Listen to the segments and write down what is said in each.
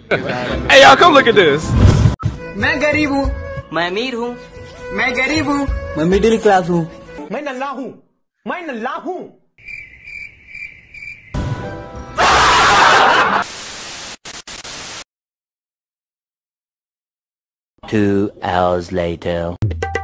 Hey, y'all, come look at this. मैं गरीब हूँ, मैं अमीर हूँ, मैं गरीब हूँ, मैं मिडिल क्लास हूँ, मैं नल्ला हूँ, मैं नल्ला हूँ। 2 hours later.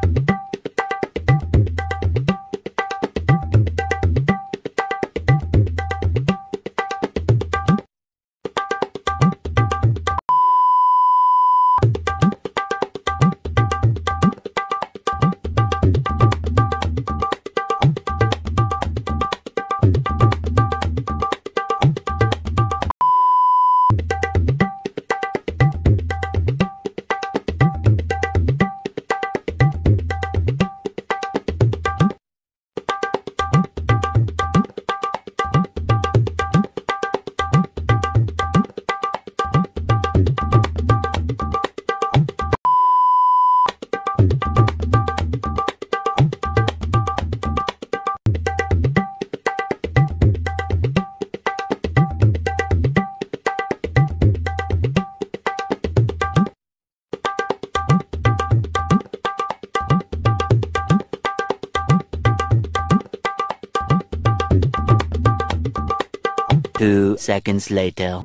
Two seconds later.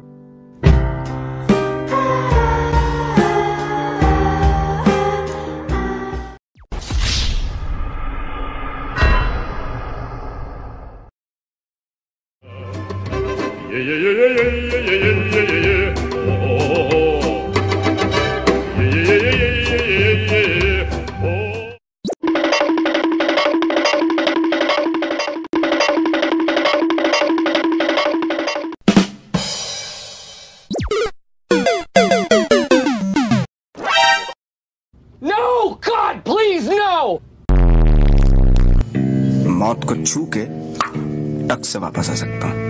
No! God, please, no! मौत को छू के टक से वापस आ सकता हूँ।